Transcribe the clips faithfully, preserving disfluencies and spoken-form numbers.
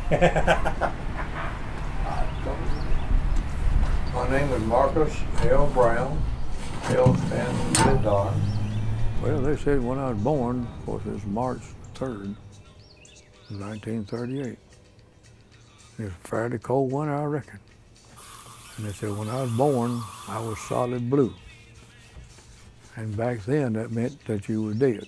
My name is Marcus L. Brown. L stands for Don. Well, they said when I was born, of course, it was March third, nineteen thirty-eight. It was a fairly cold winter, I reckon. And they said when I was born, I was solid blue. And back then, that meant that you were dead.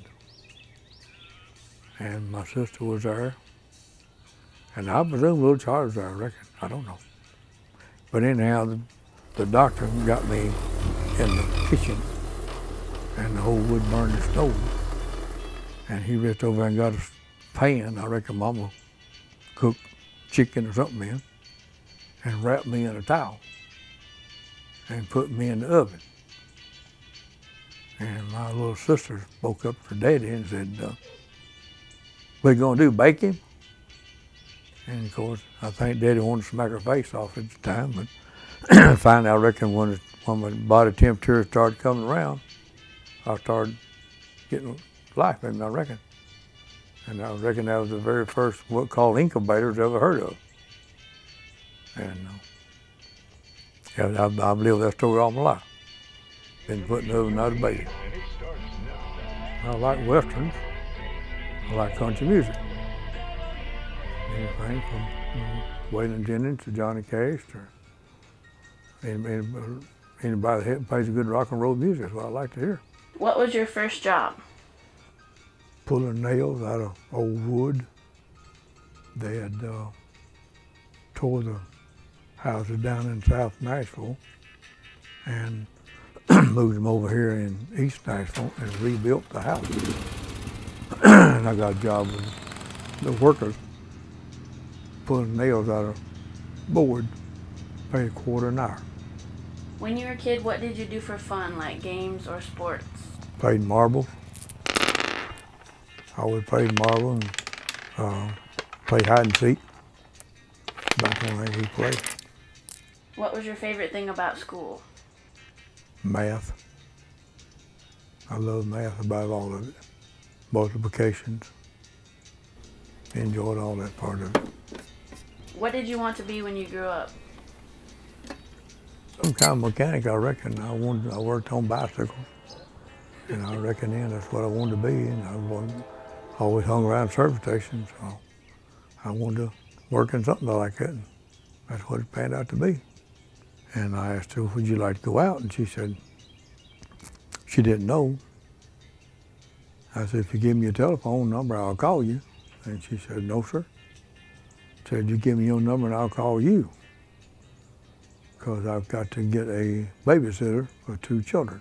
And my sister was there. And I presume little Charlie was there, I reckon. I don't know. But anyhow, the, the doctor got me in the kitchen, and the whole wood burning stove. And he reached over and got a pan, I reckon Mama cooked chicken or something in, and wrapped me in a towel and put me in the oven. And my little sister spoke up for Daddy and said, uh, what are you gonna do, bake him? And of course, I think Daddy wanted to smack her face off at the time, but finally I reckon when, it, when my body temperature started coming around, I started getting life in me, I reckon. And I reckon that was the very first what called incubators I ever heard of. And uh, yeah, I've, I've lived that story all my life. Been put in the oven out of baby. I like westerns. I like country music. Anything from you know, Waylon Jennings to Johnny Cash or anybody, anybody that plays good rock and roll music is what I like to hear. What was your first job? Pulling nails out of old wood. They had uh, tore the houses down in South Nashville and moved them over here in East Nashville and rebuilt the house. And I got a job with the workers pulling nails out of board, paid a quarter an hour. When you were a kid, what did you do for fun, like games or sports? Played marbles. I always played marble and uh, played hide and seek. About the only thing he played. What was your favorite thing about school? Math. I love math about all of it. Multiplications. Enjoyed all that part of it. What did you want to be when you grew up? Some kind of mechanic, I reckon. I wanted. I worked on bicycles, and I reckon then that's what I wanted to be. And I wanted, always hung around service stations, so I wanted to work in something like that. And that's what it panned out to be. And I asked her, would you like to go out? And she said, she didn't know. I said, if you give me your telephone number, I'll call you. And she said, no, sir. I said, you give me your number and I'll call you. Because I've got to get a babysitter for two children.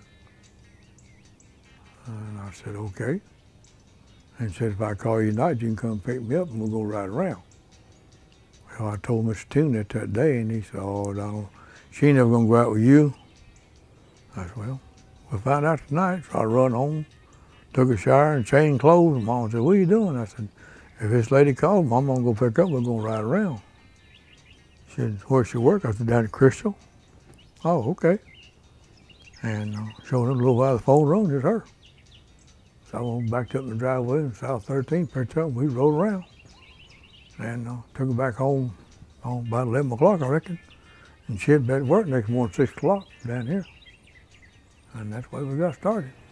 And I said, okay. And she said, if I call you tonight, you can come pick me up and we'll go ride around. Well, I told Mister Toon that that day, and he said, oh, no, she ain't never gonna go out with you. I said, well, we'll find out tonight. So I run home, took a shower and changed clothes, and Mom said, what are you doing? I said, if this lady calls, Mom gonna go pick up, we're gonna ride around. She said, where's she work? I said, down at Crystal. Oh, okay. And uh, showed them a little while the phone rung, just her. So I backed up in the driveway in South thirteenth, picked her up, and we rode around. And uh, took her back home oh, about eleven o'clock, I reckon. And she had been at work next morning, six o'clock down here. And that's where we got started.